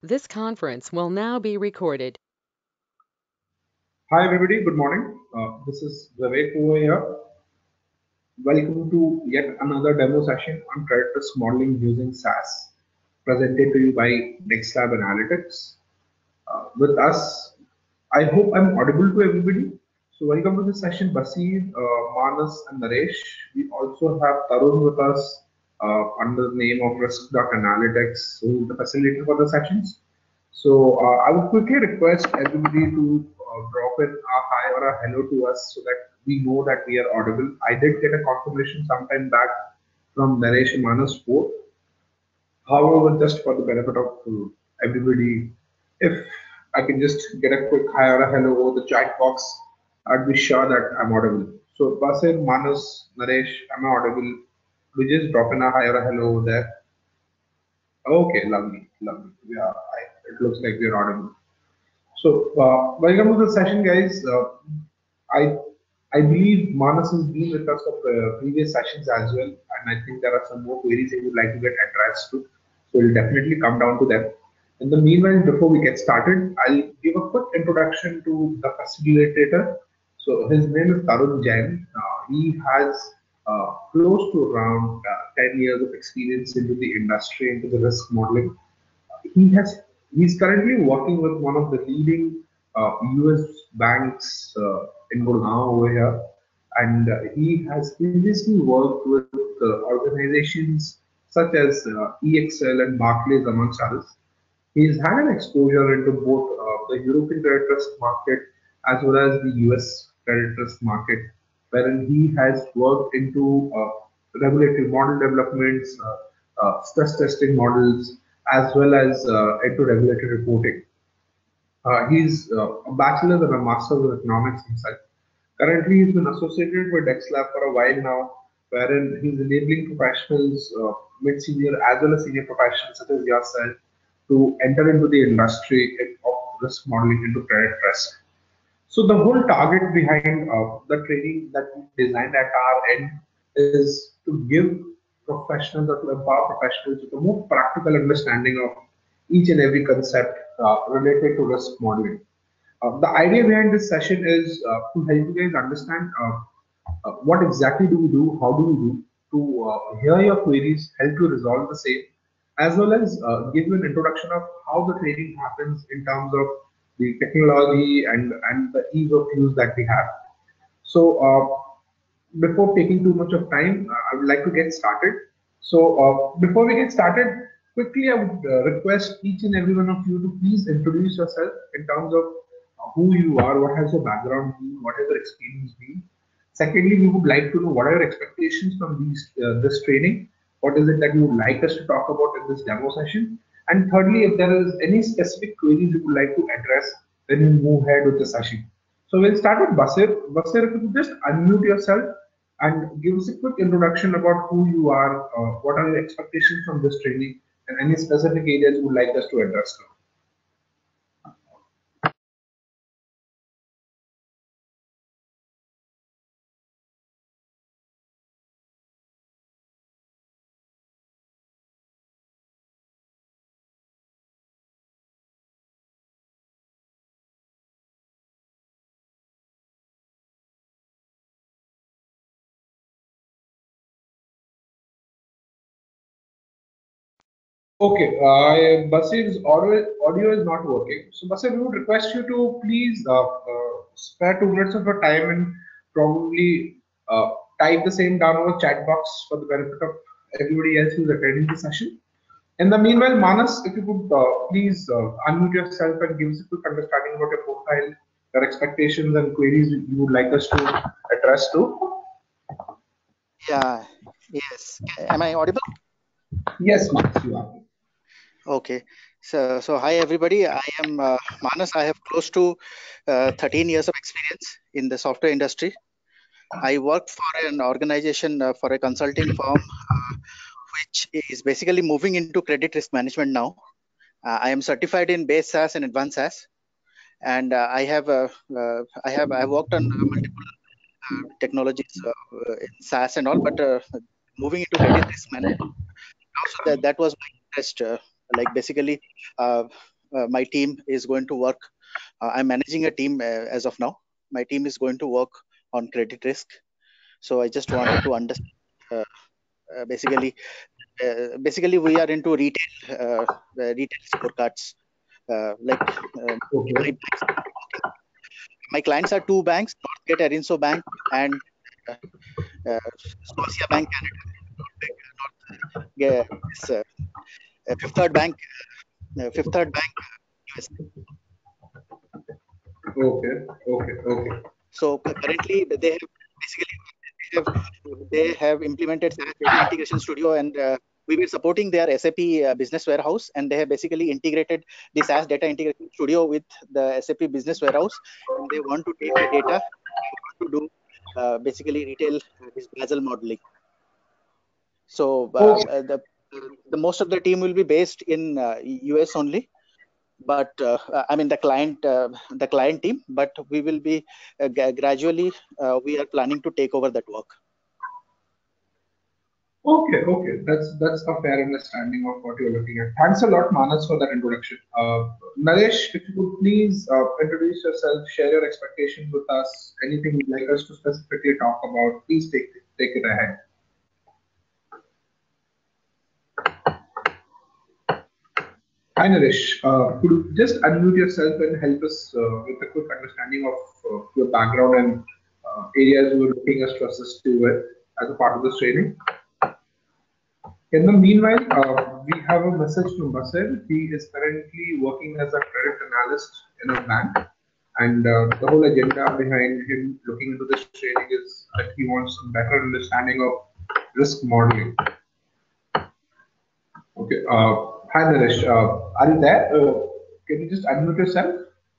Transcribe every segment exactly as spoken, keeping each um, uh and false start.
This conference will now be recorded. Hi everybody, good morning. Uh, this is Vivek over here. Welcome to yet another demo session on credit risk modeling using S A S, presented to you by DexLab Analytics. Uh, with us, I hope I'm audible to everybody. So welcome to this session, Basir, uh, Manas and Naresh. We also have Tarun with us uh, under the name of Risk.Analytics, who is the facilitator for the sessions. So uh, I would quickly request everybody to uh, drop in a hi or a hello to us so that we know that we are audible. I did get a confirmation sometime back from Naresh and Manas both. However, just for the benefit of uh, everybody, if I can just get a quick hi or a hello over the chat box, I'd be sure that I'm audible. So Basir, Manas, Naresh, am I audible? We just drop in a hi or a hello over there. Okay, lovely, lovely. Yeah, I, it looks like we're audible. So, uh, welcome to the session, guys. Uh, I I believe Manas has been with us for uh, previous sessions as well, and I think there are some more queries he would like to get addressed to. So, we'll definitely come down to them. In the meanwhile, before we get started, I'll give a quick introduction to the facilitator. So, his name is Tarun Jain. Uh, he has uh, close to around uh, ten years of experience into the industry, into the risk modeling. He has he's currently working with one of the leading uh, U S banks uh, in Gurgaon over here, and uh, he has previously worked with uh, organizations such as uh, E X L and Barclays, amongst others. He's had an exposure into both uh, the European credit risk market as well as the U S credit risk market, wherein he has worked into uh, regulatory model developments, uh, uh, stress testing models, as well as uh, into regulatory reporting. Uh, he's uh, a bachelor's and a master's of economics himself. Currently, he's been associated with DexLab for a while now, wherein he's enabling professionals, uh, mid-senior as well as senior professionals such as yourself, to enter into the industry of risk modeling into credit risk. So the whole target behind uh, the training that we designed at our end is to give professionals or to empower professionals with a more practical understanding of each and every concept uh, related to risk modeling. Uh, the idea behind this session is uh, to help you guys understand uh, uh, what exactly do we do, how do we do, to uh, hear your queries, help you resolve the same, as well as uh, give you an introduction of how the training happens in terms of the technology and, and the ease of use that we have. So uh, before taking too much of time, uh, I would like to get started. So uh, before we get started, quickly I would uh, request each and every one of you to please introduce yourself in terms of uh, who you are, what has your background been, what has your experience been. Secondly, we would like to know what are your expectations from these uh, this training. What is it that you would like us to talk about in this demo session? And thirdly, if there is any specific queries you would like to address, then we move ahead with the session. So we'll start with Basir. Basir, if you could just unmute yourself and give us a quick introduction about who you are, uh, what are your expectations from this training, and any specific areas you would like us to address now. Okay, uh, Basir's audio, audio is not working. So, Basir, we would request you to please uh, uh, spare two minutes of your time and probably uh, type the same down on the chat box for the benefit of everybody else who's attending the session. In the meanwhile, Manas, if you could uh, please uh, unmute yourself and give us a quick understanding about your profile, your expectations and queries you would like us to address to. Yeah, yes. Am I audible? Yes, Manas, you are. Okay. So, so hi everybody. I am uh, Manas. I have close to uh, thirteen years of experience in the software industry. I worked for an organization uh, for a consulting firm, uh, which is basically moving into credit risk management now. Uh, I am certified in base S A S and advanced S A S, and uh, I have uh, uh, I have I have worked on uh, multiple uh, technologies uh, uh, in S A S and all, but uh, moving into credit risk management. Also, that that was my interest. Uh, like basically, uh, uh, my team is going to work. Uh, I'm managing a team uh, as of now. My team is going to work on credit risk. So I just wanted to understand. Uh, uh, basically, uh, basically we are into retail, uh, uh, retail scorecards. Uh, like uh, Okay. my, banks are working. My clients are two banks: Northgate Arinso Bank and uh, uh, Scotia Bank Canada. North, yeah, this, uh, uh, Fifth Third Bank, uh, Fifth Third Bank, U S. Okay. Okay. Okay. So cu- currently they have basically they have they have implemented S A S Data Integration Studio, and uh, we were supporting their S A P uh, Business Warehouse, and they have basically integrated the S A S Data Integration Studio with the S A P Business Warehouse, and they want to take the data, they want to do uh, basically retail uh, this Basel modeling. So uh, Okay. uh, the the most of the team will be based in uh, U S only, but uh, I mean the client uh, the client team, but we will be uh, gra- gradually uh, we are planning to take over that work. Okay, okay, that's that's a fair understanding of what you're looking at. Thanks a lot, Manas, for that introduction. Uh, Naresh, if you could please uh, introduce yourself, share your expectations with us, anything you'd like us to specifically talk about, please take take it ahead. Hi, Naresh. Uh, could you just unmute yourself and help us uh, with a quick understanding of uh, your background and uh, areas you were looking us to assist you with as a part of this training? In the meanwhile, uh, we have a message from Basir. He is currently working as a credit analyst in a bank, and uh, the whole agenda behind him looking into this training is that he wants a better understanding of risk modeling. Okay. Uh, hi, Naresh. Uh, are you there? Uh, can you just unmute yourself?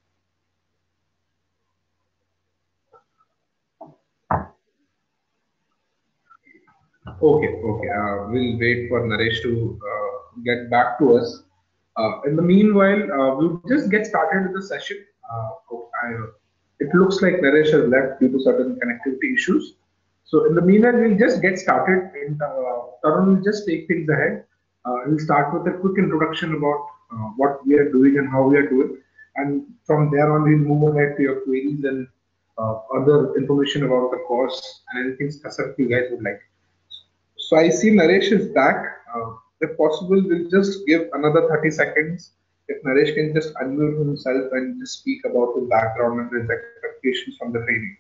Okay, okay. Uh, we'll wait for Naresh to uh, get back to us. Uh, in the meanwhile, uh, we'll just get started with the session. Uh, oh, I, it looks like Naresh has left due to certain connectivity issues. So in the meanwhile, we'll just get started and uh, Tarun will just take things ahead. Uh, we'll start with a quick introduction about uh, what we are doing and how we are doing. And from there on, we'll move ahead to your queries and uh, other information about the course and anything specific you guys would like. So I see Naresh is back. Uh, if possible, we'll just give another thirty seconds. If Naresh can just unmute himself and just speak about his background and his expectations from the training.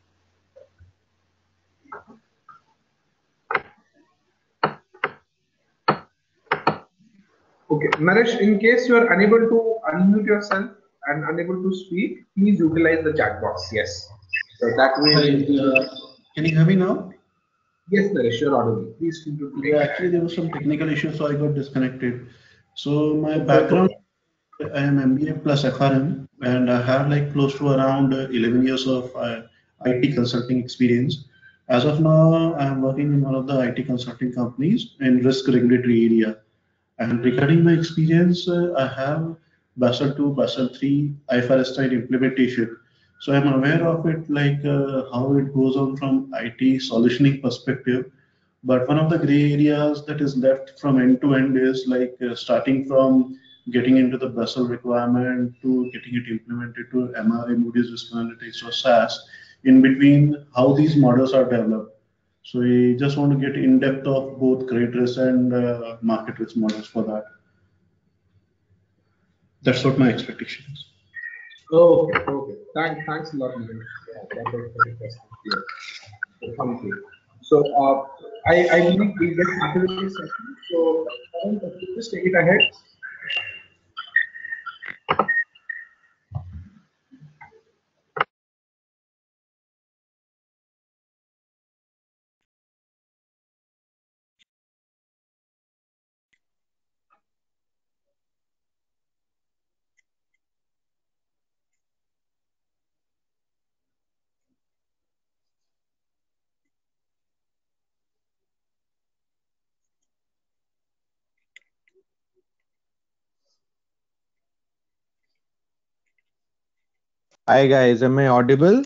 Okay, Naresh, in case you are unable to unmute yourself and unable to speak, please utilize the chat box. Yes. So that way. Hi, uh, can you hear me now? Yes, Naresh, you're audible. Please feel free to take Yeah, it. actually there was some technical issue, so I got disconnected. So my background, I am M B A plus F R M, and I have like close to around uh, eleven years of uh, I T consulting experience. As of now, I am working in one of the I T consulting companies in risk regulatory area. And regarding my experience, uh, I have Basel two, Basel three, I F R S nine implementation. So I'm aware of it, like uh, how it goes on from I T solutioning perspective. But one of the gray areas that is left from end to end is like uh, starting from getting into the Basel requirement to getting it implemented to M R A, Moody's Risk Analytics or S A S, in between how these models are developed. So we just want to get in depth of both credit risk and uh, market risk models for that. That's what my expectation is. Okay, okay. Thanks, thanks a lot, Naresh. Yeah, that was very crystal clear. So thank you. So uh, I, I believe we get started with this session. So Tarun, if you just take it ahead. Hi guys, am I audible?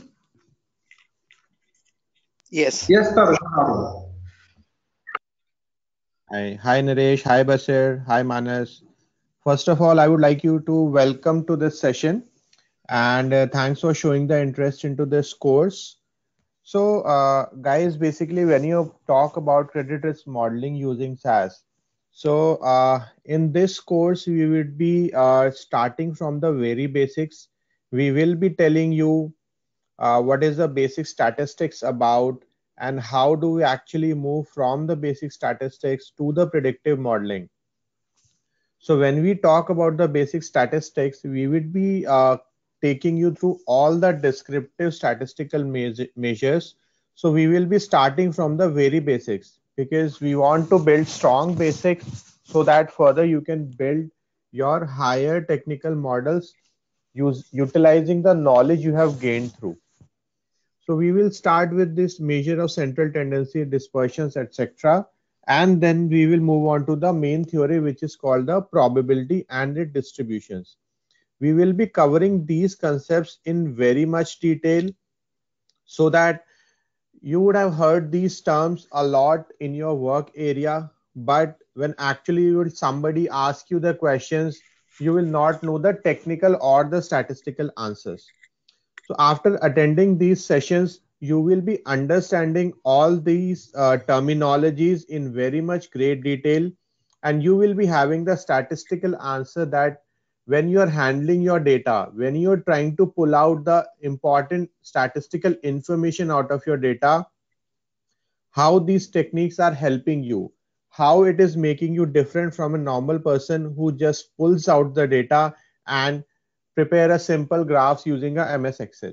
Yes. Yes, Tarun. Hi, hi Naresh, hi Basir, hi Manas. First of all, I would like you to welcome to this session and uh, thanks for showing the interest into this course. So, uh, guys, basically, when you talk about credit risk modeling using S A S, so uh, in this course, we would be uh, starting from the very basics. We will be telling you uh, what is the basic statistics about and how do we actually move from the basic statistics to the predictive modeling. So when we talk about the basic statistics, we would be uh, taking you through all the descriptive statistical measures. So we will be starting from the very basics because we want to build strong basics so that further you can build your higher technical models use, utilizing the knowledge you have gained through. So we will start with this measure of central tendency, dispersions, et cetera. And then we will move on to the main theory, which is called the probability and its distributions. We will be covering these concepts in very much detail so that you would have heard these terms a lot in your work area, but when actually will somebody ask you the questions, you will not know the technical or the statistical answers. So after attending these sessions, you will be understanding all these uh, terminologies in very much great detail, and you will be having the statistical answer that when you are handling your data, when you are trying to pull out the important statistical information out of your data, how these techniques are helping you, how it is making you different from a normal person who just pulls out the data and prepare a simple graphs using a M S Excel.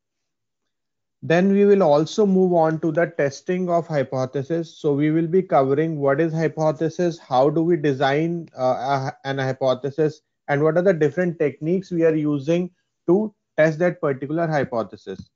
Then we will also move on to the testing of hypothesis. So we will be covering what is hypothesis, how do we design uh, a, an hypothesis, and what are the different techniques we are using to test that particular hypothesis.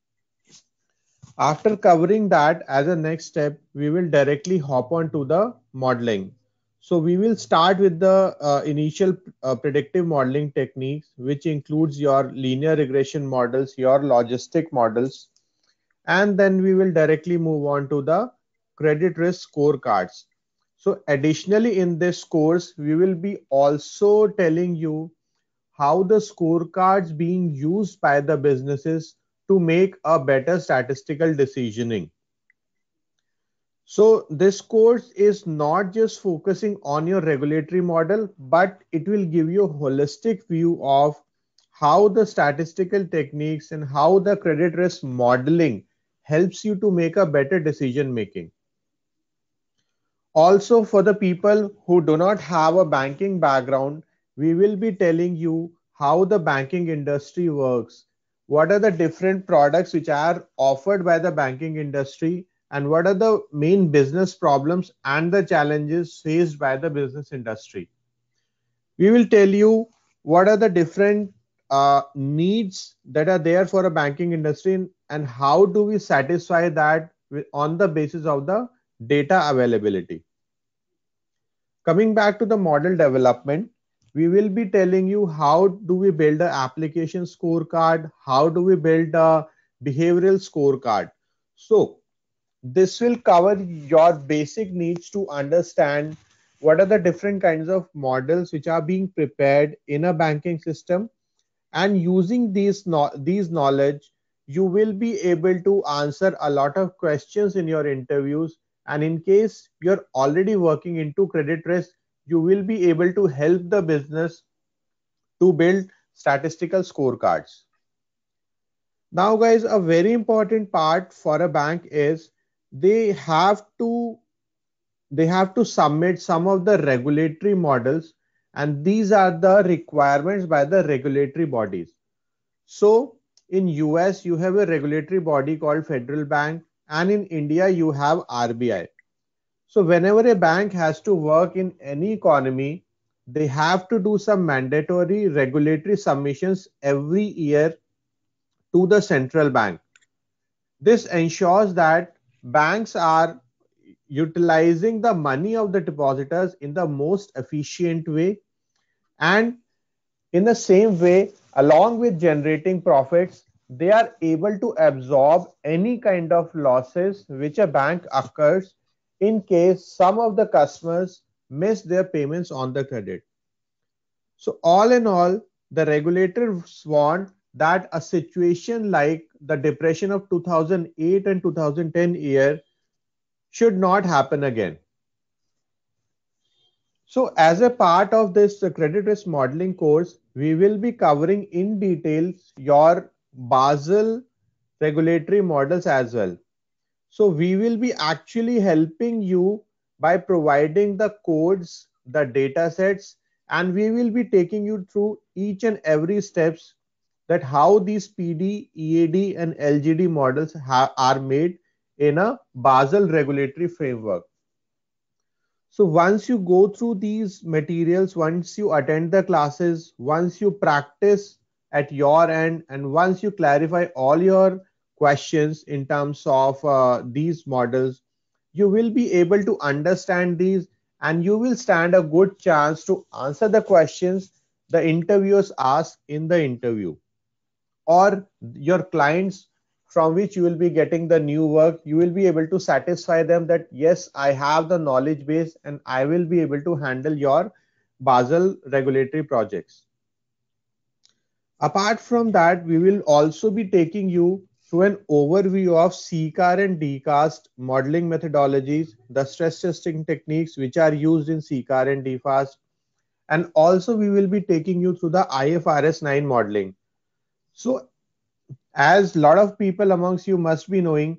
After covering that as a next step, we will directly hop on to the modeling. So we will start with the uh, initial uh, predictive modeling techniques, which includes your linear regression models, your logistic models, and then we will directly move on to the credit risk scorecards. So additionally in this course, we will be also telling you how the scorecards being used by the businesses to make a better statistical decisioning. So this course is not just focusing on your regulatory model, but it will give you a holistic view of how the statistical techniques and how the credit risk modeling helps you to make a better decision making. Also, for the people who do not have a banking background, we will be telling you how the banking industry works, what are the different products which are offered by the banking industry, and what are the main business problems and the challenges faced by the business industry. We will tell you what are the different uh, needs that are there for a banking industry and how do we satisfy that with, on the basis of the data availability. Coming back to the model development, we will be telling you how do we build an application scorecard, how do we build a behavioral scorecard. So this will cover your basic needs to understand what are the different kinds of models which are being prepared in a banking system, and using these no these knowledge you will be able to answer a lot of questions in your interviews, and in case you're already working into credit risk, you will be able to help the business to build statistical scorecards. Now guys, a very important part for a bank is they have to they have to submit some of the regulatory models, and these are the requirements by the regulatory bodies. So in U S you have a regulatory body called Federal Bank, and in India you have R B I. So whenever a bank has to work in any economy, they have to do some mandatory regulatory submissions every year to the central bank. This ensures that banks are utilizing the money of the depositors in the most efficient way, and in the same way, along with generating profits, they are able to absorb any kind of losses which a bank occurs in case some of the customers miss their payments on the credit. So all in all, the regulators want that a situation like the depression of two thousand eight and two thousand ten year should not happen again. So as a part of this uh, credit risk modeling course, we will be covering in details your Basel regulatory models as well. So we will be actually helping you by providing the codes, the data sets, and we will be taking you through each and every steps that how these P D, E A D and L G D models are made in a Basel regulatory framework. So once you go through these materials, once you attend the classes, once you practice at your end, and once you clarify all your questions in terms of uh, these models, you will be able to understand these and you will stand a good chance to answer the questions the interviewers ask in the interview, or your clients from which you will be getting the new work, you will be able to satisfy them that yes, I have the knowledge base and I will be able to handle your Basel regulatory projects. Apart from that, we will also be taking you through an overview of C C A R and D C A S T modeling methodologies, the stress testing techniques which are used in C C A R and D F A S T, and also we will be taking you through the I F R S nine modeling. So as a lot of people amongst you must be knowing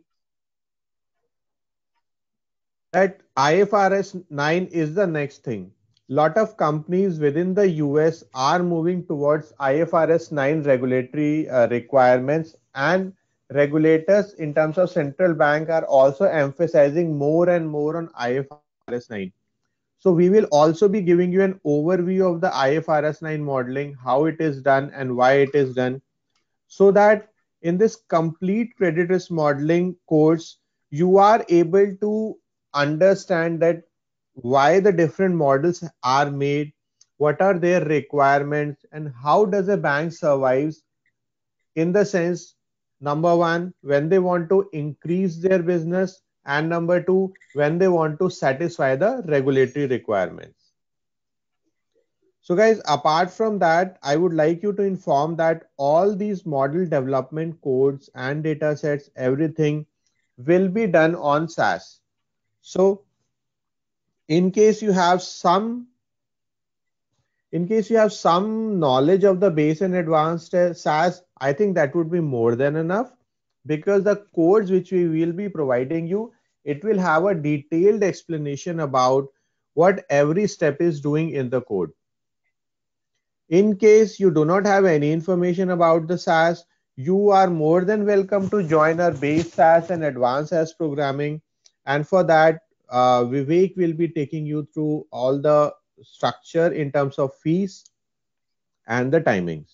that I F R S nine is the next thing. Lot of companies within the U S are moving towards I F R S nine regulatory uh, requirements, and regulators in terms of central bank are also emphasizing more and more on I F R S nine. So we will also be giving you an overview of the I F R S nine modeling, how it is done and why it is done, so that in this complete credit risk modeling course, you are able to understand that why the different models are made, what are their requirements, and how does a bank survives, in the sense, number one, when they want to increase their business, and number two, when they want to satisfy the regulatory requirements. So guys, apart from that, I would like you to inform that all these model development codes and data sets, everything will be done on S A S. So in case you have some, in case you have some knowledge of the base and advanced uh, S A S, I think that would be more than enough, because the codes which we will be providing you, it will have a detailed explanation about what every step is doing in the code. In case you do not have any information about the S A S, you are more than welcome to join our base S A S and advanced S A S programming. And for that, uh, Vivek will be taking you through all the structure in terms of fees and the timings.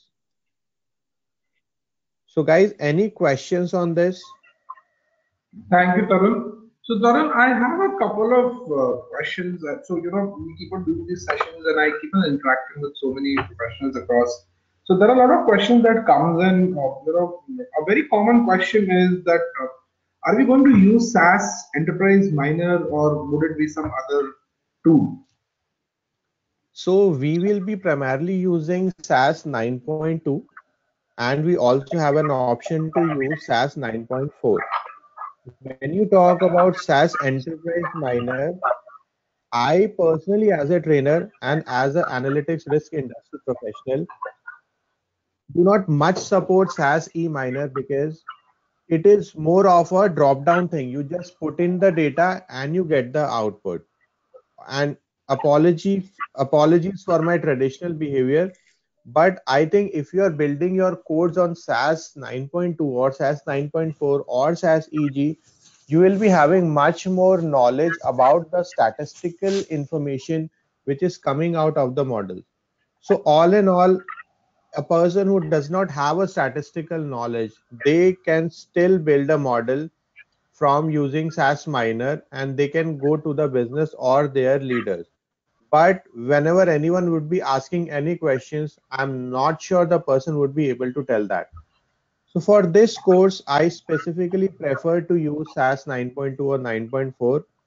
So guys, any questions on this? Thank you, Tarun. So, Tarun, I have a couple of uh, questions. That, so, you know, we keep on doing these sessions and I keep on interacting with so many professionals across. So, there are a lot of questions that comes in. Uh, you know, a very common question is that uh, are we going to use S A S Enterprise Miner, or would it be some other tool? So we will be primarily using S A S nine point two, and we also have an option to use S A S nine point four. When you talk about S A S Enterprise Miner, I personally, as a trainer and as an analytics risk industry professional, do not much support S A S E Miner, because it is more of a drop down thing. You just put in the data and you get the output. And apology, apologies for my traditional behavior, but I think if you are building your codes on S A S nine point two or S A S nine point four or S A S E G, you will be having much more knowledge about the statistical information which is coming out of the model. So all in all, a person who does not have a statistical knowledge, they can still build a model from using S A S Miner, and they can go to the business or their leaders. But whenever anyone would be asking any questions, I'm not sure the person would be able to tell that. So for this course, I specifically prefer to use S A S nine point two or nine point four.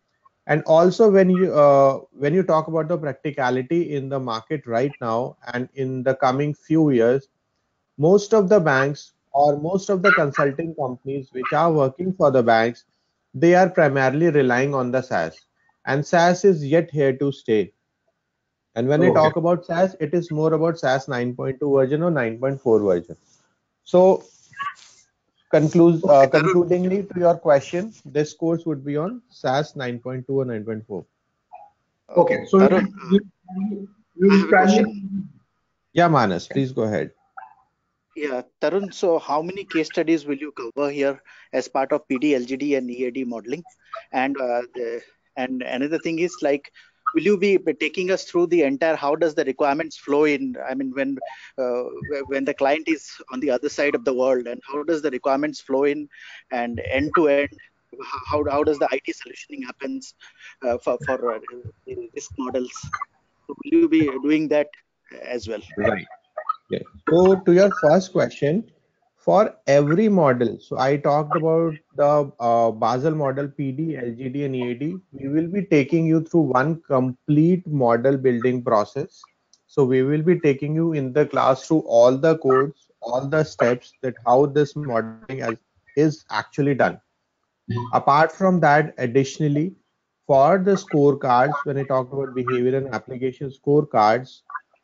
And also when you uh, when you talk about the practicality in the market right now and in the coming few years, most of the banks or most of the consulting companies which are working for the banks, they are primarily relying on the SaaS, and SaaS is yet here to stay. And when I Okay. talk about SaaS, it is more about SaaS nine point two version or nine point four version. So conclude, uh, Okay, Tarun. concludingly to your question, this course would be on SaaS nine point two or nine point four. Okay, Okay. So we Tarun, will, uh, we we I will have a question. primarily. Yeah, Manas, please go ahead. Yeah, Tarun, so how many case studies will you cover here as part of P D, L G D, and E A D modeling? And uh, the, and another thing is like, will you be be taking us through the entire? How does the requirements flow in? I mean, when uh, wh- when the client is on the other side of the world, and how does the requirements flow in, and end to end? How how does the I T solutioning happens uh, for for uh, the risk models? So will you be doing that as well? Right. Yes. So to your first question, for every model, so I talked about the uh, Basel model, P D, L G D, and E A D. We will be taking you through one complete model building process. So we will be taking you in the class through all the codes, all the steps that how this modeling as, is actually done. Apart from that, additionally, for the scorecards, when I talked about behavior and application scorecards,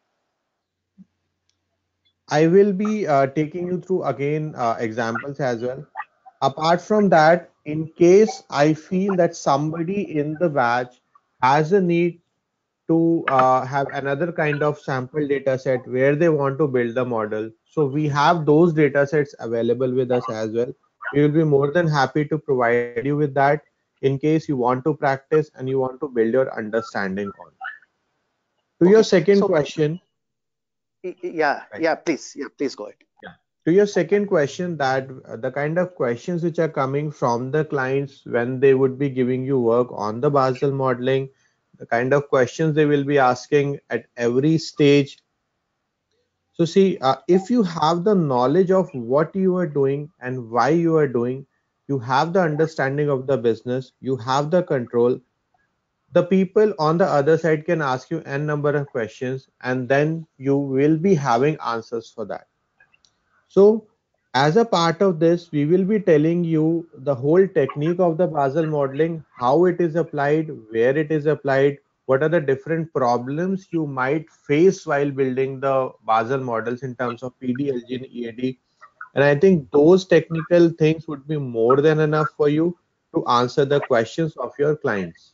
I will be uh, taking you through again uh, examples as well. Apart from that, in case I feel that somebody in the batch has a need to uh, have another kind of sample data set where they want to build the model, so we have those data sets available with us as well. We will be more than happy to provide you with that in case you want to practice and you want to build your understanding on. To your Okay, second so question, y- y- yeah, right. yeah, please, yeah, please go ahead. Yeah. To your second question, that uh, the kind of questions which are coming from the clients when they would be giving you work on the Basel modeling, the kind of questions they will be asking at every stage. So see, uh, if you have the knowledge of what you are doing and why you are doing, you have the understanding of the business, you have the control. The people on the other side can ask you n number of questions, and then you will be having answers for that. So, as a part of this, we will be telling you the whole technique of the Basel modeling, how it is applied, where it is applied, what are the different problems you might face while building the Basel models in terms of P D, L G, and E A D. And I think those technical things would be more than enough for you to answer the questions of your clients.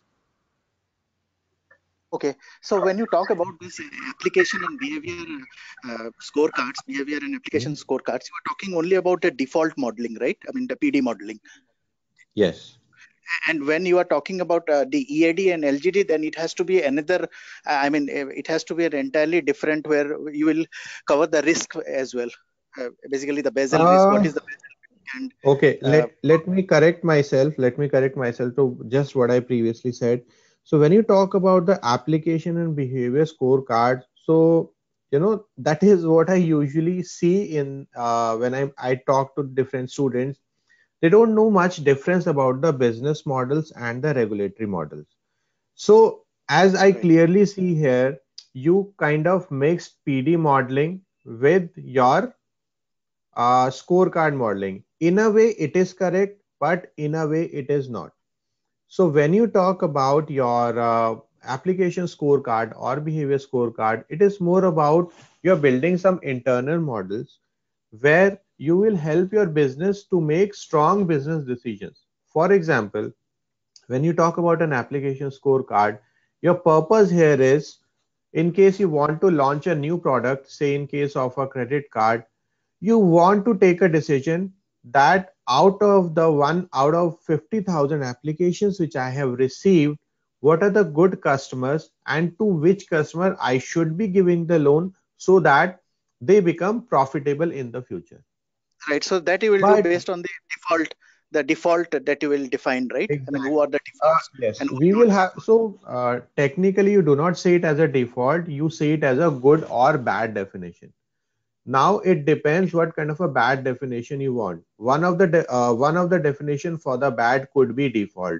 Okay, so when you talk about this uh, application and behavior uh, uh, scorecards, behavior and application Mhm. scorecards, you are talking only about the default modeling, right? I mean, the P D modeling. Yes. And when you are talking about uh, the E A D and L G D, then it has to be another, uh, I mean, uh, it has to be an entirely different where you will cover the risk as well. Uh, basically, the Basel risk, what Uh, is the Basel risk? Okay, And uh, let let me correct myself. Let me correct myself to just what I previously said. So when you talk about the application and behavior scorecard, so you know that is what I usually see in uh, when I I talk to different students. They don't know much difference about the business models and the regulatory models. So as I right. clearly see here, you kind of mix P D modeling with your uh, scorecard modeling. In a way, it is correct, but in a way, it is not. So when you talk about your uh, application scorecard or behavior scorecard, it is more about you're building some internal models where you will help your business to make strong business decisions. For example, when you talk about an application scorecard, your purpose here is in case you want to launch a new product, say in case of a credit card, you want to take a decision that out of the one out of fifty thousand applications which I have received, what are the good customers and to which customer I should be giving the loan so that they become profitable in the future. Right. So that you will do But based on the default, the default that you will define, right? I mean, who are exactly. the Uh, defaults yes, and who we will will not? have. So uh, technically, you do not say it as a default. You say it as a good or bad definition. Now it depends what kind of a bad definition you want. One of the de uh, one of the definition for the bad could be default.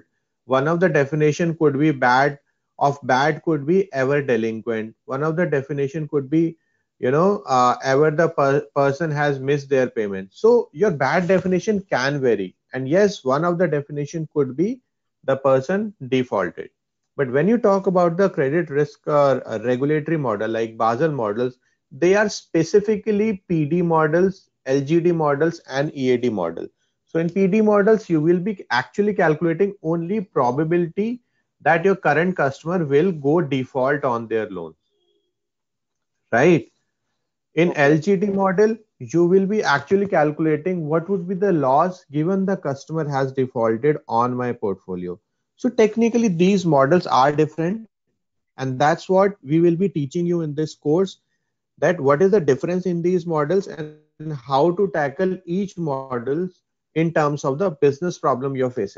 One of the definition could be bad, of bad could be ever delinquent. One of the definition could be, you know, uh, ever the per person has missed their payment. So your bad definition can vary. And yes, one of the definition could be the person defaulted. But when you talk about the credit risk uh, uh, regulatory model like Basel models, they are specifically P D models, L G D models, and E A D models. So in P D models, you will be actually calculating only probability that your current customer will go default on their loan, right? In Okay. L G D model, you will be actually calculating what would be the loss given the customer has defaulted on my portfolio. So technically these models are different, and that's what we will be teaching you in this course, that what is the difference in these models and how to tackle each models in terms of the business problem you're facing.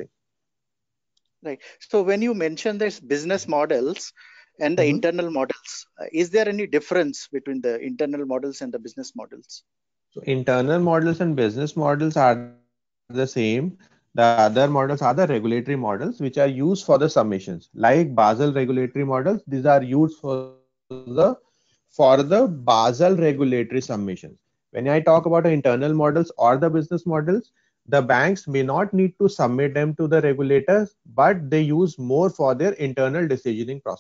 Right. So when you mention this business models and the Mhm. internal models, uh, is there any difference between the internal models and the business models? So internal models and business models are the same. The other models are the regulatory models, which are used for the submissions. Like Basel regulatory models, these are used for the for the Basel regulatory submissions. When I talk about internal models or the business models, the banks may not need to submit them to the regulators, but they use more for their internal decisioning process.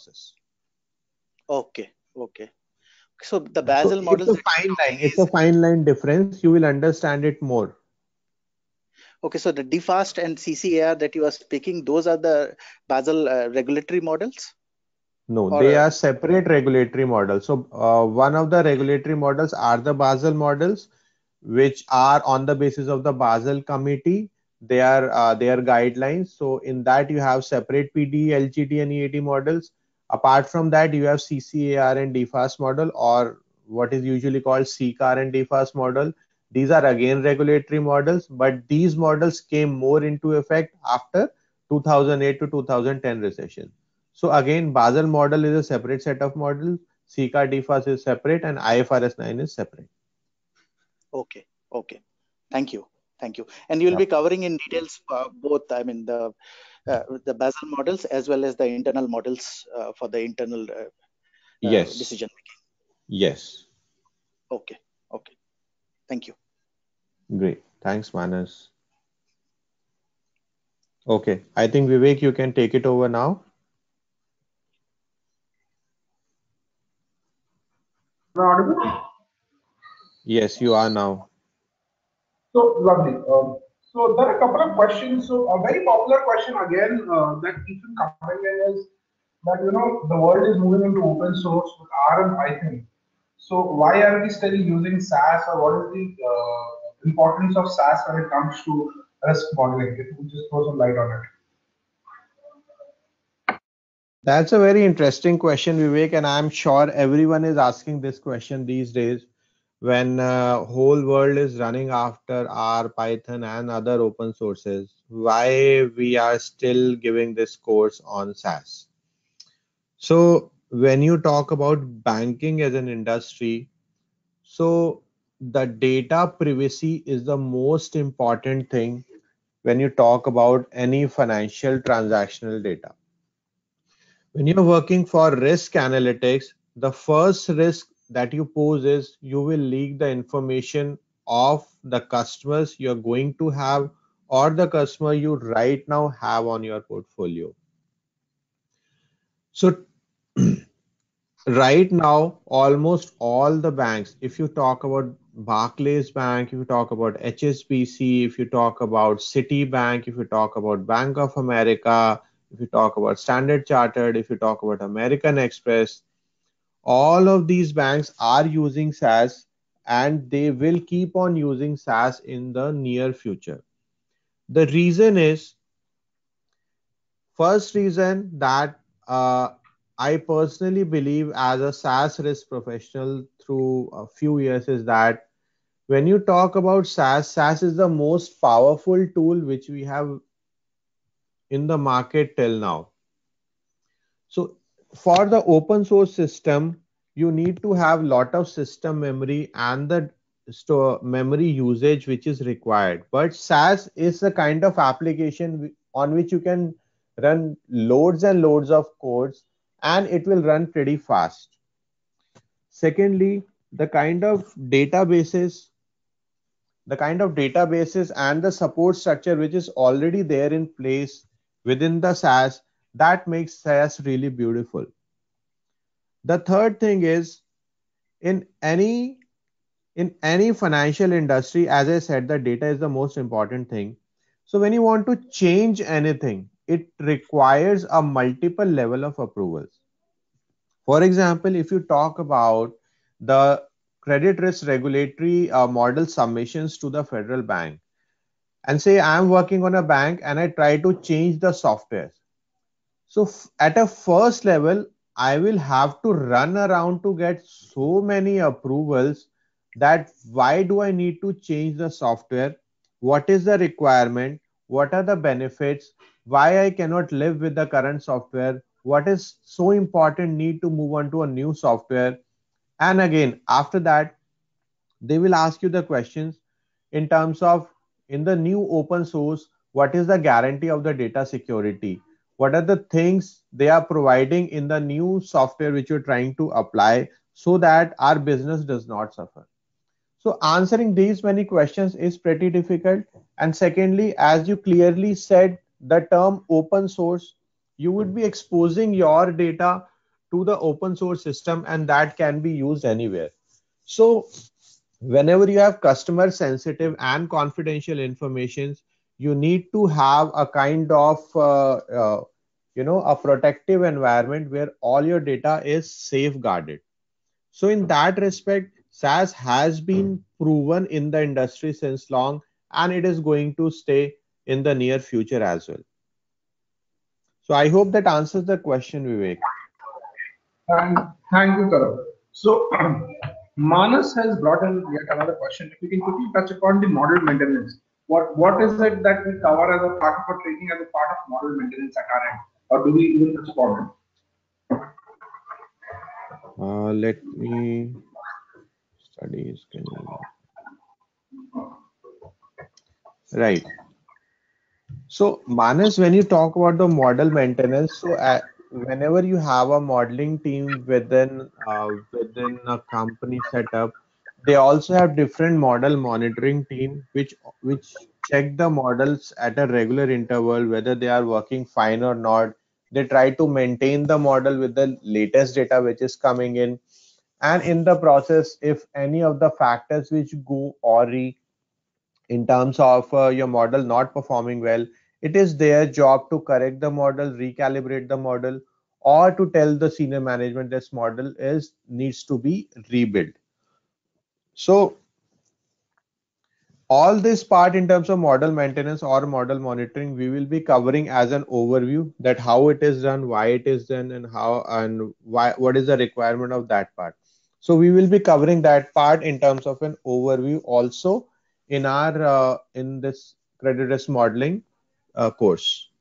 Okay. Okay. So the Yeah, so Basel it's models a that fine you're line. talking It's a is fine line difference. You will understand it more. okay. So the D FAST and C C A R that you are speaking, those are the Basel uh, regulatory models, No, or they uh, are separate regulatory models. So uh, one of the regulatory models are the Basel models, which are on the basis of the Basel committee. They are uh, their guidelines. So in that you have separate P D, L G D, and E A D models. Apart from that, you have C C A R and D FAST model, or what is usually called C C A R and D FAST model. These are again regulatory models, but these models came more into effect after two thousand eight to two thousand ten recession. So again, Basel model is a separate set of models. C C A R D FAST is separate, and I F R S nine is separate. okay. Okay. Thank you. Thank you. And you'll Yeah. be covering in details uh, both, I mean, the uh, the Basel models as well as the internal models uh, for the internal uh, uh, Yes. decision Yes. making. Okay. Okay. Thank you. Great. Thanks, Manas. Okay. I think Vivek, you can take it over now. Am I audible? Yes, you are now. So lovely. Um, so there are a couple of questions. So a very popular question again uh, that keeps on coming in is that you know the world is moving into open source with R and Python. So why are we still using S A S, or what is the uh, importance of S A S when it comes to risk modeling? If you could just throw some light on it. That's a very interesting question, Vivek, and I'm sure everyone is asking this question these days when uh, whole world is running after R, Python, and other open sources. Why we are still giving this course on S A S? So when you talk about banking as an industry, so the data privacy is the most important thing when you talk about any financial transactional data. When you're working for risk analytics, the first risk that you pose is you will leak the information of the customers you're going to have or the customer you right now have on your portfolio. So right now, almost all the banks, if you talk about Barclays Bank, if you talk about H S B C, if you talk about Citibank, if you talk about Bank of America, if you talk about Standard Chartered, if you talk about American Express, all of these banks are using S A S and they will keep on using S A S in the near future. The reason is, first reason that uh, I personally believe as a S A S risk professional through a few years is that when you talk about S A S, S A S is the most powerful tool which we have in the market till now. So for the open source system, you need to have lot of system memory and the store memory usage which is required. But S A S is a kind of application on which you can run loads and loads of codes, and it will run pretty fast. Secondly, the kind of databases, the kind of databases and the support structure which is already there in place within the SaaS, that makes SaaS really beautiful. The third thing is, in any in any financial industry, as I said, the data is the most important thing. So when you want to change anything, it requires a multiple level of approvals. For example, if you talk about the credit risk regulatory uh, model submissions to the federal bank, and say I'm working on a bank and I try to change the software. So at a first level, I will have to run around to get so many approvals, that why do I need to change the software? What is the requirement? What are the benefits? Why I cannot live with the current software? What is so important need to move on to a new software? And again, after that, they will ask you the questions in terms of, in the new open source, what is the guarantee of the data security? What are the things they are providing in the new software which you're trying to apply, so that our business does not suffer? So answering these many questions is pretty difficult. And secondly, as you clearly said, the term open source, you would be exposing your data to the open source system, and that can be used anywhere. So whenever you have customer sensitive and confidential information, you need to have a kind of uh, uh, you know a protective environment where all your data is safeguarded. So in that respect, SaaS has been proven in the industry since long, and it is going to stay in the near future as well. So I hope that answers the question, Vivek. And thank you, Karan. So, Manas has brought in yet another question. If you can quickly touch upon the model maintenance. What what is it that we cover as a part of our training, as a part of model maintenance at our end, or do we even touch upon it? Uh, let me studies. Can Right. So, Manas, when you talk about the model maintenance, so uh, whenever you have a modeling team within uh, within a company setup, they also have different model monitoring team which which check the models at a regular interval whether they are working fine or not. They try to maintain the model with the latest data which is coming in, and in the process, if any of the factors which go awry in terms of uh, your model not performing well, it is their job to correct the model, recalibrate the model, or to tell the senior management this model is needs to be rebuilt. So all this part in terms of model maintenance or model monitoring, we will be covering as an overview, that how it is done, why it is done, and how and why, what is the requirement of that part. So we will be covering that part in terms of an overview also in our uh, in this credit risk modeling uh, course.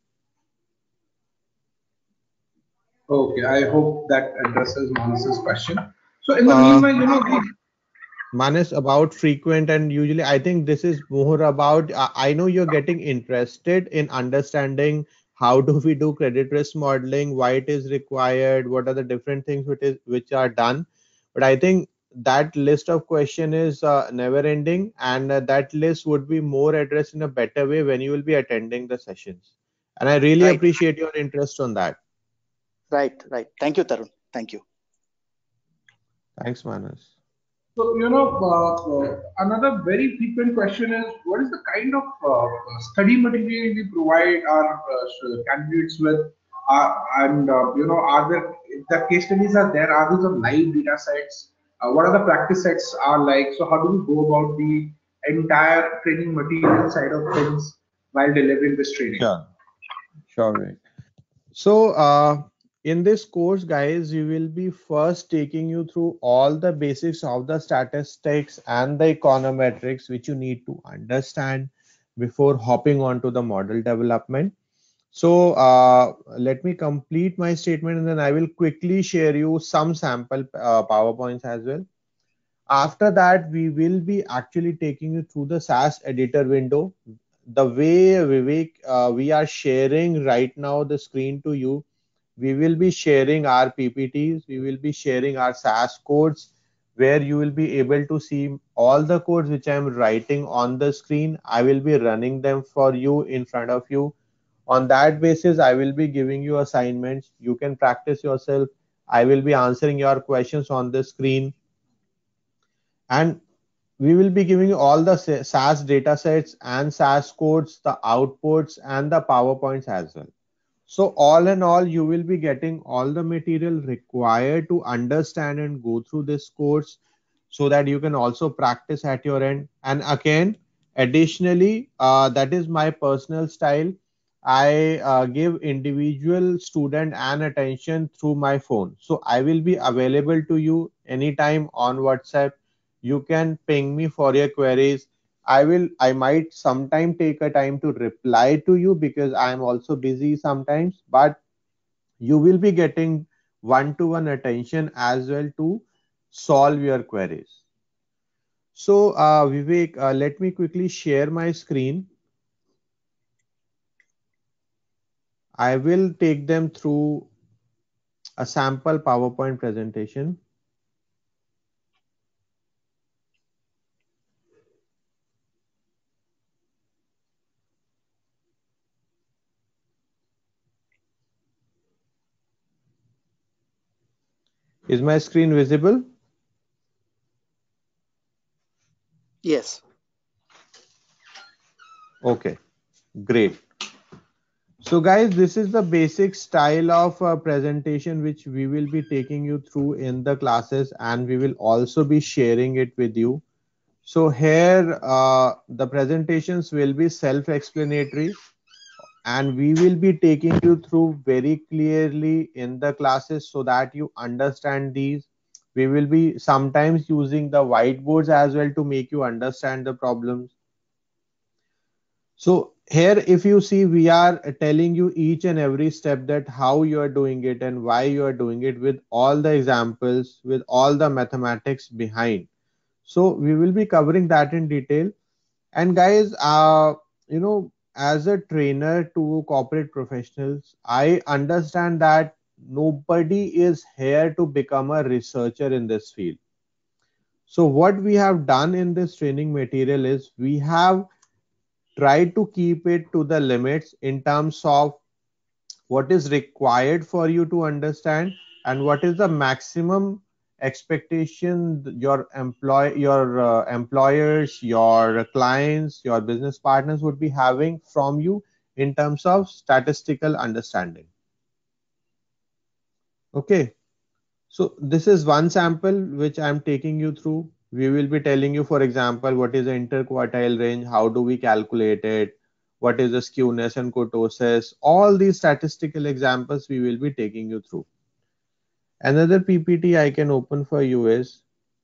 Okay, I hope that addresses Manas's question. So in the Uh, meanwhile, you know, we Manas, about frequent, and usually I think this is more about, I I know you're getting interested in understanding how do we do credit risk modeling, why it is required, what are the different things which is which are done. But I think that list of question is uh, never ending, and uh, that list would be more addressed in a better way when you will be attending the sessions. And I really Right, appreciate your interest on that. right, right. Thank you, Tarun. Thank you. Thanks, Manas. So, you know, uh, uh, another very frequent question is, what is the kind of uh, study material we provide our uh, candidates with? Uh, and, uh, you know, are there, if the case studies are there, are these of live data sets? Uh, what are the practice sets are like? So how do we go about the entire training material side of things while delivering this training? Sure, sure, Vivek. So, uh, in this course, guys, we will be first taking you through all the basics of the statistics and the econometrics, which you need to understand before hopping on to the model development. So, uh, let me complete my statement, and then I will quickly share you some sample uh, PowerPoints as well. After that, we will be actually taking you through the SAS editor window. the way Vivek, uh, we are sharing right now the screen to you, we will be sharing our P P Ts, we will be sharing our S A S codes, where you will be able to see all the codes which I am writing on the screen. I will be running them for you in front of you. On that basis, I will be giving you assignments. You can practice yourself. I will be answering your questions on the screen. And we will be giving you all the S A S datasets and S A S codes, the outputs, and the PowerPoints as well. So all in all, you will be getting all the material required to understand and go through this course, so that you can also practice at your end. And again, additionally, uh, that is my personal style. I uh, give individual student and attention through my phone. So I will be available to you anytime on WhatsApp. You can ping me for your queries. I will, I might sometime take a time to reply to you because I am also busy sometimes, but you will be getting one-to-one attention as well to solve your queries. So, uh, Vivek, uh, let me quickly share my screen. I will take them through a sample PowerPoint presentation. Is my screen visible? Yes. Okay, great. So guys, this is the basic style of uh, presentation which we will be taking you through in the classes, and we will also be sharing it with you. So here uh, the presentations will be self-explanatory, and we will be taking you through very clearly in the classes so that you understand these. We will be sometimes using the whiteboards as well to make you understand the problems. So here, if you see, we are telling you each and every step that how you are doing it and why you are doing it, with all the examples, with all the mathematics behind. So we will be covering that in detail. And guys, uh, you know, as a trainer to corporate professionals, I understand that nobody is here to become a researcher in this field. So what we have done in this training material is we have tried to keep it to the limits in terms of what is required for you to understand and what is the maximum expectation your employ your uh, employers, your clients, your business partners would be having from you in terms of statistical understanding. Okay, so this is one sample which I'm taking you through. We will be telling you, for example, what is the interquartile range, how do we calculate it, what is the skewness and kurtosis, all these statistical examples we will be taking you through. Another P P T I can open for you is,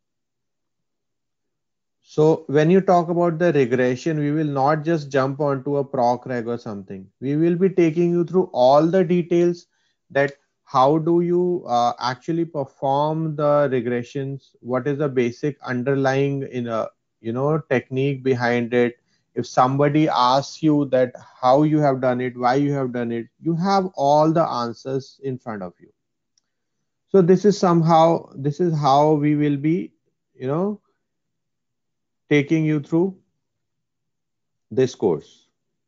so when you talk about the regression, we will not just jump onto a proc reg or something. We will be taking you through all the details, that how do you uh, actually perform the regressions, what is the basic underlying in a you know technique behind it. If somebody asks you that how you have done it, why you have done it, you have all the answers in front of you. So this is somehow, this is how we will be you know taking you through this course.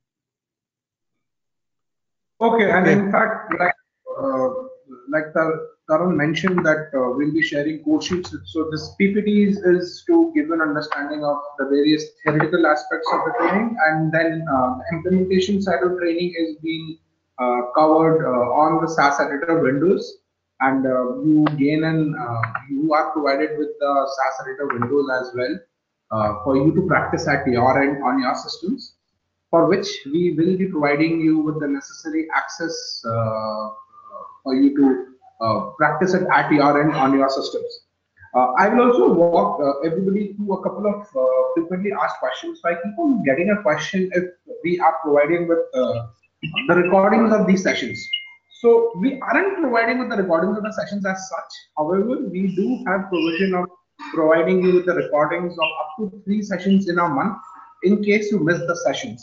Okay, and Okay. in fact, like uh, like the Tarun mentioned that uh, we'll be sharing code sheets. So this P P T is, is to give an understanding of the various theoretical aspects of the training, and then uh, the implementation side of training is being uh, covered uh, on the S A S editor windows, and uh, you gain an uh, you are provided with the S A S editor windows as well uh, for you to practice at your end on your systems, for which we will be providing you with the necessary access uh, for you to uh, practice it at your end on your systems. Uh, I will also walk uh, everybody through a couple of uh, frequently asked questions. So I keep on getting a question if we are providing with uh, the recordings of these sessions. So we aren't providing with the recordings of the sessions as such. However, we do have provision of providing you with the recordings of up to three sessions in a month in case you miss the sessions.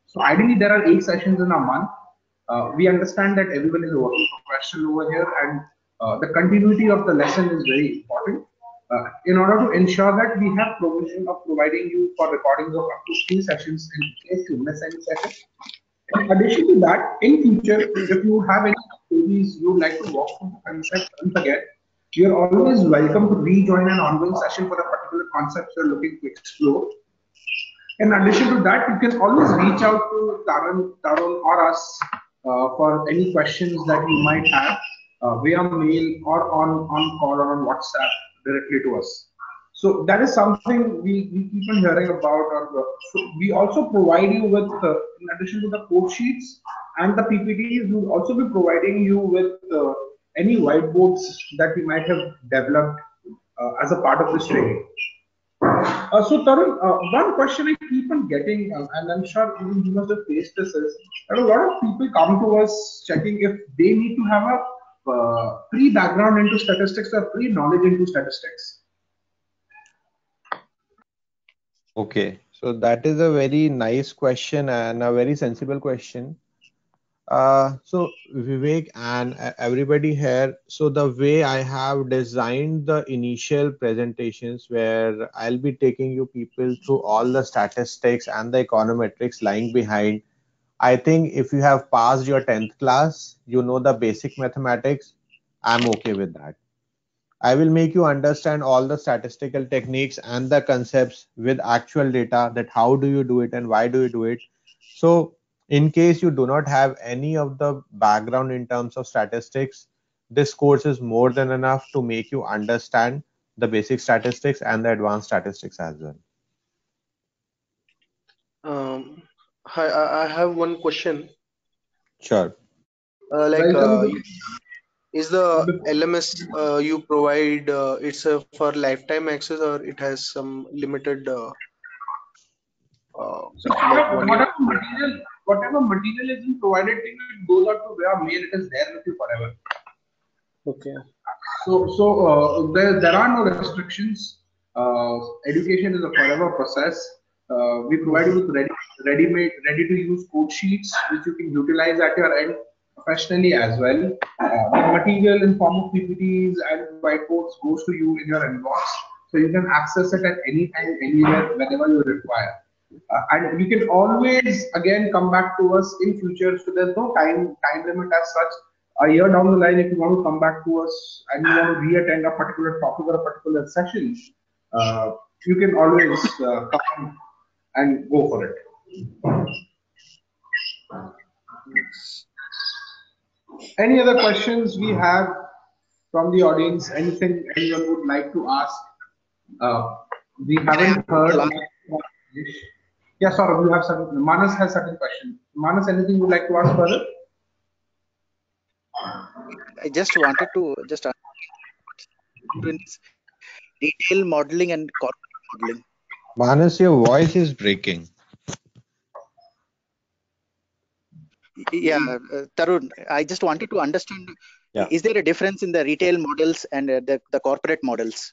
So ideally, there are eight sessions in a month. Uh, we understand that everyone is a working professional over here, and uh, the continuity of the lesson is very important. Uh, in order to ensure that we have provision of providing you for recordings of up to three sessions in case you miss any session. In addition to that, in future, if you have any queries you would like to walk through the concept once again, you're always welcome to rejoin an ongoing session for a particular concept you're looking to explore. In addition to that, you can always reach out to Tarun, Tarun or us uh, for any questions that you might have uh, via mail or on, on call or on WhatsApp directly to us. So that is something we, we keep on hearing about. Or, so we also provide you with, uh, in addition to the code sheets and the P P Ts, we will also be providing you with uh, any whiteboards that we might have developed uh, as a part of this training. Uh, so Tarun, uh, one question I keep on getting, uh, and I'm sure even you must have faced this, is that a lot of people come to us checking if they need to have a uh, pre-background into statistics or pre-knowledge into statistics. Okay, so that is a very nice question and a very sensible question. Uh, so Vivek and uh, everybody here, so the way I have designed the initial presentations where I'll be taking you people through all the statistics and the econometrics lying behind. I think if you have passed your tenth class, you know the basic mathematics, I'm okay with that. I will make you understand all the statistical techniques and the concepts with actual data, that how do you do it and why do you do it. So in case you do not have any of the background in terms of statistics, this course is more than enough to make you understand the basic statistics and the advanced statistics as well. Um, hi, I I have one question. Sure. Uh, like, Welcome uh, to. you- is the L M S uh, you provide uh, it's uh, for lifetime access, or it has some limited uh, uh, So like one year? whatever material, whatever material is being provided to you, it goes out to via mail. It is there with you forever. Okay. So, so uh, there, there are no restrictions. Uh, education is a forever process. Uh, we provide you with ready, ready-made, ready-to-use code sheets which you can utilize at your end professionally as well. Uh, the material in form of P P Ts and whiteboards goes to you in your inbox, so you can access it at any time, anywhere, whenever you require. Uh, and you can always again come back to us in future. So there's no time time limit as such. A year down the line, if you want to come back to us and you want to re-attend a particular topic or a particular session, uh, you can always uh, come and go for it. Any other questions we have from the audience? Anything anyone would like to ask? Uh, we haven't heard. Yeah, Saurabh, you have some. Manas has certain question. Manas, anything you would like to ask further? I just wanted to just understand retail modeling and corporate modeling. Manas, your voice is breaking. Yeah, uh, Tarun, I just wanted to understand, Yeah. is there a difference in the retail models and uh, the, the corporate models?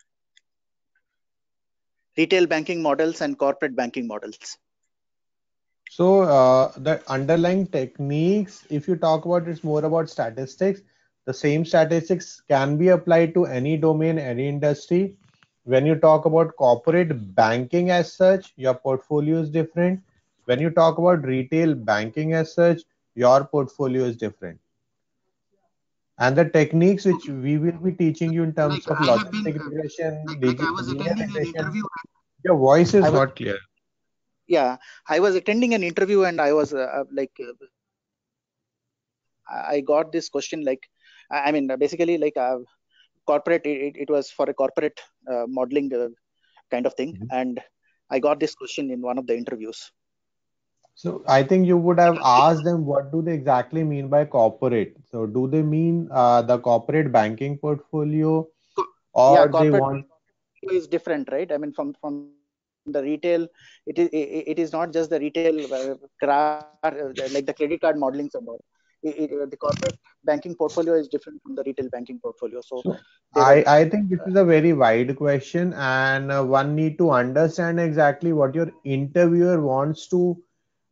Retail banking models and corporate banking models. So uh, the underlying techniques, if you talk about, it's more about statistics. The same statistics can be applied to any domain, any industry. When you talk about corporate banking as such, your portfolio is different. When you talk about retail banking as such, your portfolio is different. And the techniques which we will be teaching you in terms Like of I have been, logistic uh, regression, like, like I linear was attending an regression, interview. your voice is I was, not clear. yeah, I was attending an interview and I was uh, like, uh, I got this question like, I mean, basically like uh, corporate, it, it was for a corporate uh, modeling uh, kind of thing. Mhm. And I got this question in one of the interviews. So I think you would have asked them what do they exactly mean by corporate. So do they mean uh, the corporate banking portfolio, Yeah, or they corporate want? is different, right? I mean, from from the retail, it is it, it is not just the retail uh, car, uh, like the credit card modeling somewhere. It, it, uh, the corporate banking portfolio is different from the retail banking portfolio. So So they I were, I think this uh, is a very wide question, and uh, one need to understand exactly what your interviewer wants to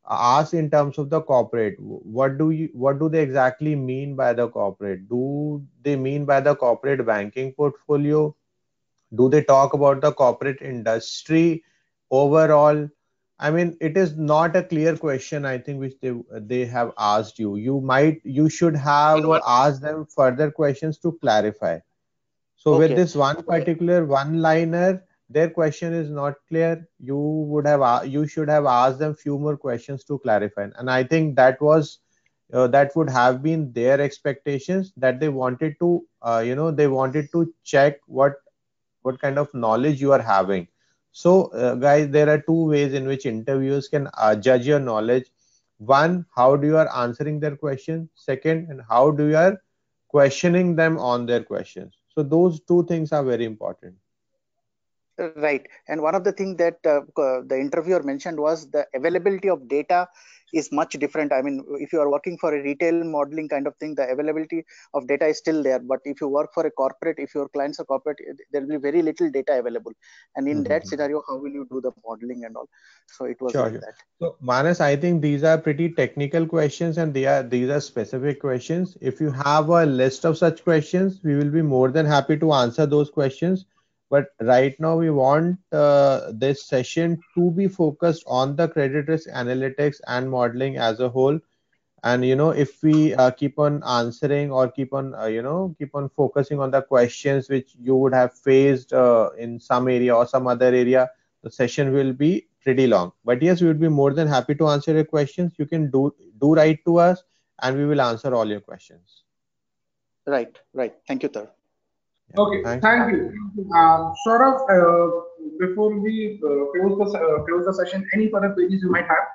asked in terms of the corporate. What do you what do they exactly mean by the corporate? Do they mean by the corporate banking portfolio? Do they talk about the corporate industry overall? I mean, it is not a clear question, I think, which they they have asked you. You might you should have asked them further questions to clarify. So with Okay. this one particular one-liner, their question is not clear. You would have a- you should have asked them few more questions to clarify. And I think that was uh, that would have been their expectations, that they wanted to uh, you know they wanted to check what what kind of knowledge you are having. So, uh, guys, there are two ways in which interviewers can uh, judge your knowledge. One, how do you are answering their question? Second, and how do you are questioning them on their questions? So those two things are very important. Right. And one of the things that uh, uh, the interviewer mentioned was the availability of data is much different. I mean, if you are working for a retail modeling kind of thing, the availability of data is still there. But if you work for a corporate, if your clients are corporate, there will be very little data available. And in that Mhm. scenario, how will you do the modeling and all? So it was Sure, like sure. that. So, Manas, I think these are pretty technical questions and they are these are specific questions. If you have a list of such questions, we will be more than happy to answer those questions. But right now, we want uh, this session to be focused on the credit risk analytics and modeling as a whole. And you know, if we uh, keep on answering or keep on uh, you know keep on focusing on the questions which you would have faced uh, in some area or some other area, the session will be pretty long. But yes, we would be more than happy to answer your questions. You can do do write to us and we will answer all your questions. Right, right. Thank you, Tar. Yeah, Okay, thanks, thank Manas. you. Um, sort of, uh, before we uh, close the se- uh, close the session, any further queries you might have?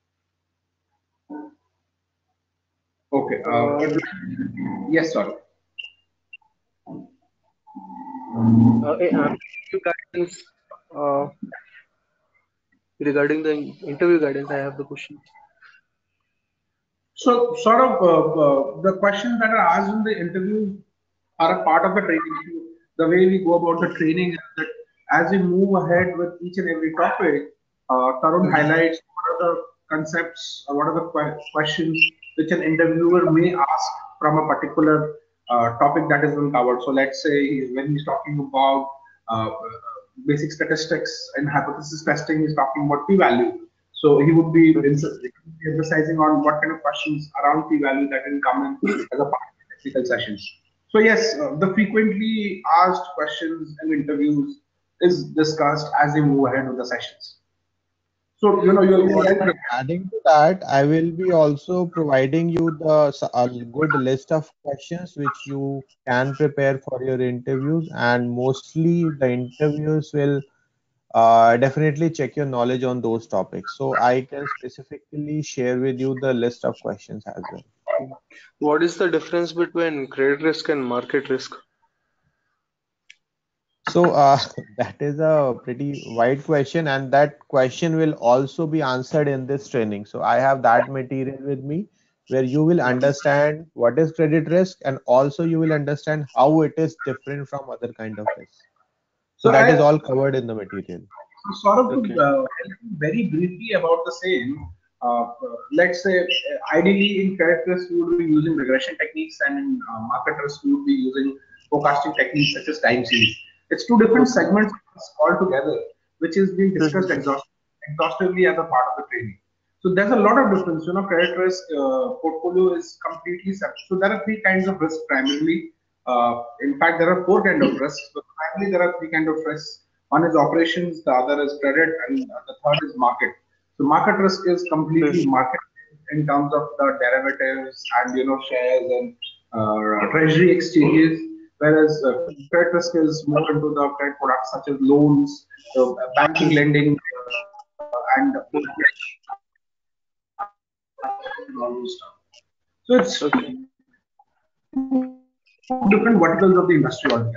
Okay. Uh, Uh, would- yes, sorry. uh, eh, uh, interview guidance, uh, regarding the interview guidance, I have the question. So, sort of, uh, uh, the questions that are asked in the interview are a part of the training. So the way we go about the training is that as we move ahead with each and every topic, uh, Tarun highlights what are the concepts or what are the que- questions which an interviewer may ask from a particular uh, topic that has been covered. So, let's say when he's talking about uh, basic statistics and hypothesis testing, he's talking about p-value. So he would be emphasizing on what kind of questions around p-value that can come in as a part of the technical sessions. So yes, uh, the frequently asked questions in interviews is discussed as we move ahead with the sessions. So you know you're, you're So, well prepared. adding to that, I will be also providing you the s- a good list of questions which you can prepare for your interviews, and mostly the interviews will uh, definitely check your knowledge on those topics. So I can specifically share with you the list of questions as well. What is the difference between credit risk and market risk? So uh, that is a pretty wide question, and that question will also be answered in this training. So I have that material with me where you will understand what is credit risk, and also you will understand how it is different from other kind of risk. So So that is I all covered in the material. So sort of to Okay. uh, help you very briefly about the same, uh, uh, let's say uh, ideally in credit risk we would be using regression techniques and in uh, market risk we would be using forecasting techniques such as time series. It's two different Okay. segments altogether, which is being discussed Mhm. exhaust exhaustively as a part of the training. So there's a lot of difference. You know, credit risk uh, portfolio is completely separate. So there are three kinds of risk primarily. Uh, in fact, there are four kind of risks, but primarily there are three kind of risks. One is operations, the other is credit, and the third is market. So market risk is completely Mhm. market in terms of the derivatives and you know shares and uh, treasury exchanges, whereas uh, credit risk is more into the credit products such as loans, so uh, banking, lending, uh, and all those stuff. So it's Okay. two different verticals of the industry altogether.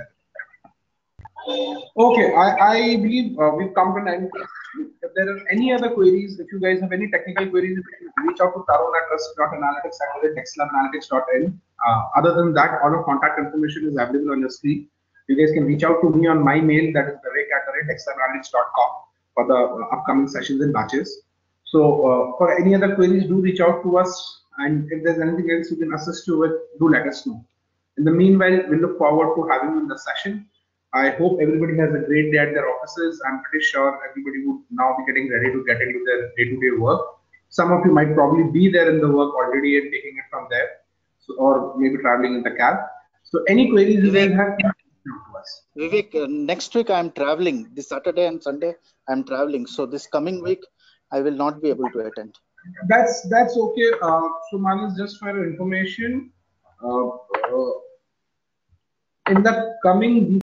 Okay, I, I believe uh, we've come to an end. If there are any other queries, if you guys have any technical queries, you can reach out to Tarun at risk dot analytics at dexlab analytics dot in. Uh, other than that, all of contact information is available on your screen. You guys can reach out to me on my mail, that is the rate at dexlab analytics dot com, for the uh, upcoming sessions and batches. So uh, for any other queries, do reach out to us. And if there's anything else we can assist you with, do let us know. In the meanwhile, we look forward to having you in the session. I hope everybody has a great day at their offices. I'm pretty sure everybody would now be getting ready to get into their day-to-day work. Some of you might probably be there in the work already and taking it from there, so, or maybe traveling in the cab. So any queries you guys have, please reach out to us. Vivek, uh, next week I'm traveling. This Saturday and Sunday I'm traveling. So this coming week I will not be able to attend. That's that's okay. Uh, so Manas, just for your information, uh, uh, in the coming